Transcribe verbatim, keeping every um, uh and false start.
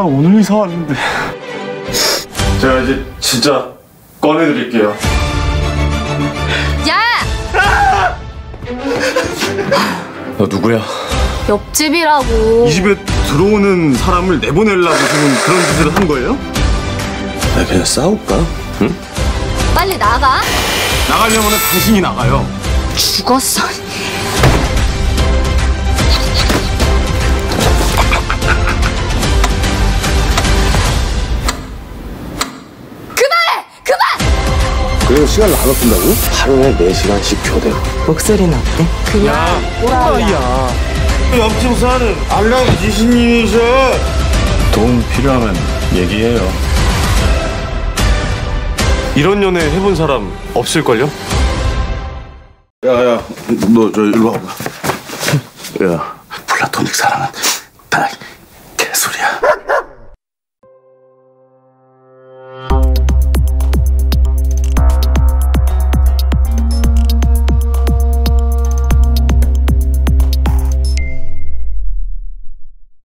오늘 이사 왔는데. 제가 이제 진짜 꺼내드릴게요. 야! 너 누구야? 옆집이라고. 이 집에 들어오는 사람을 내보내려고 지금 그런 짓을 한 거예요? 아, 그냥 싸울까? 응? 빨리 나가. 나가려면 당신이 나가요. 죽었어. 그만해! 그만! 그래서 시간을 나눠 쓴다고? 하루에 네 시간씩 교대로. 목소리는 어때? 그냥 또라이야. 옆집 사는 알랑 지신님이셔. 도움 필요하면 얘기해요. 이런 연애 해본 사람 없을걸요? 야야, 너 저 일로 와봐. 야, 플라토닉 사랑은 다 개소리야.